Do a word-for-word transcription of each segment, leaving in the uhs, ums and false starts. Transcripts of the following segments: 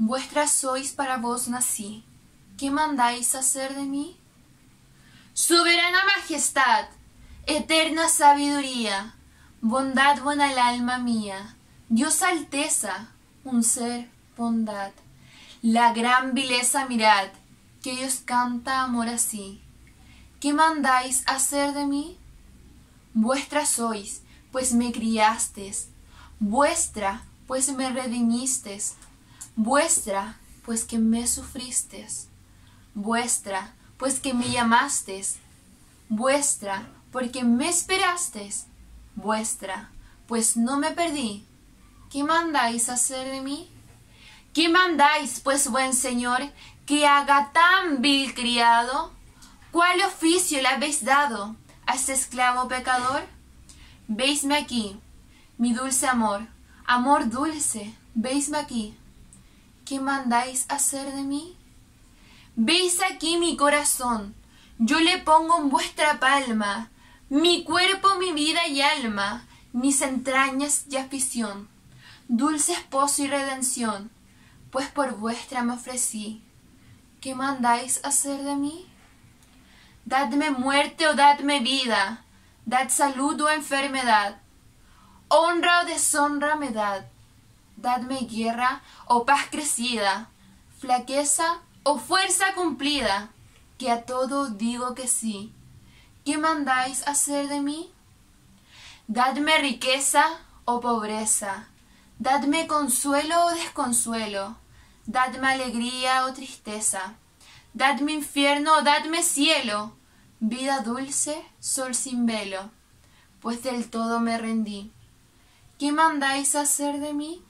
Vuestras sois, para vos nací. ¿Qué mandáis hacer de mí? Soberana majestad, eterna sabiduría, bondad buena el alma mía, Dios alteza, un ser, bondad. La gran vileza mirad, que Dios canta amor así. ¿Qué mandáis hacer de mí? Vuestra sois, pues me criastes, vuestra, pues me redimistes, vuestra, pues que me sufristes, vuestra, pues que me llamastes, vuestra, porque me esperastes, vuestra, pues no me perdí. ¿Qué mandáis hacer de mí? ¿Qué mandáis, pues, buen señor, que haga tan vil criado? ¿Cuál oficio le habéis dado a este esclavo pecador? Veisme aquí, mi dulce amor, amor dulce, veisme aquí. ¿Qué mandáis hacer de mí? Veis aquí mi corazón, yo le pongo en vuestra palma, mi cuerpo, mi vida y alma, mis entrañas y afición, dulce esposo y redención, pues por vuestra me ofrecí. ¿Qué mandáis hacer de mí? Dadme muerte o dadme vida, dad salud o enfermedad, honra o deshonra me dad, dadme guerra o paz crecida, flaqueza o fuerza cumplida, que a todo digo que sí. ¿Qué mandáis hacer de mí? Dadme riqueza o pobreza, dadme consuelo o desconsuelo, dadme alegría o tristeza, dadme infierno o dadme cielo, vida dulce, sol sin velo, pues del todo me rendí. ¿Qué mandáis hacer de mí?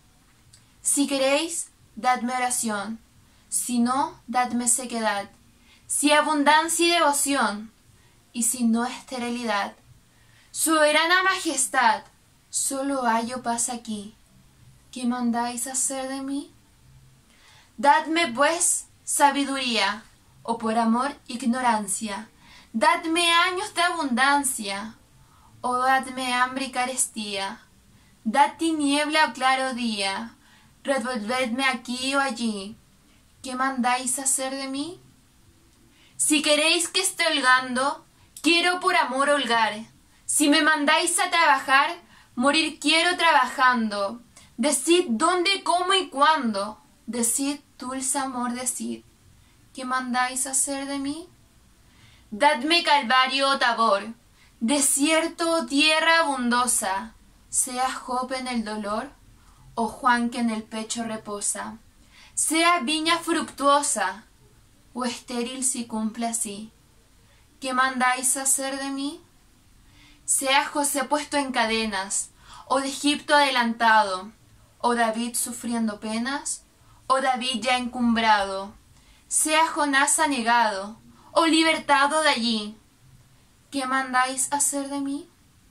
Si queréis, dadme oración, si no, dadme sequedad, si abundancia y devoción, y si no esterilidad. Soberana majestad, solo hallo paz aquí. ¿Qué mandáis hacer de mí? Dadme, pues, sabiduría, o por amor ignorancia, dadme años de abundancia, o dadme hambre y carestía, dad tiniebla o claro día, revolvedme aquí o allí. ¿Qué mandáis hacer de mí? Si queréis que esté holgando, quiero por amor holgar. Si me mandáis a trabajar, morir quiero trabajando. Decid dónde, cómo y cuándo. Decid, dulce amor, decid. ¿Qué mandáis hacer de mí? Dadme calvario o tabor, desierto o tierra abundosa, sea Job en el dolor, o Juan que en el pecho reposa, sea viña fructuosa, o estéril si cumple así. ¿Qué mandáis hacer de mí? Sea José puesto en cadenas, o de Egipto adelantado, o David sufriendo penas, o David ya encumbrado, sea Jonás anegado, o libertado de allí. ¿Qué mandáis hacer de mí?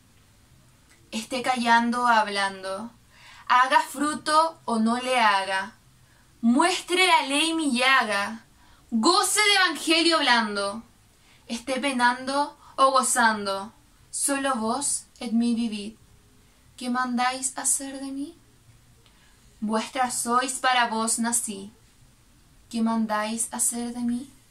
Esté callando o hablando, haga fruto o no le haga, muestre la ley mi llaga, goce de evangelio blando, esté penando o gozando, solo vos en mí vivid. ¿Qué mandáis hacer de mí? Vuestra sois, para vos nací. ¿Qué mandáis hacer de mí?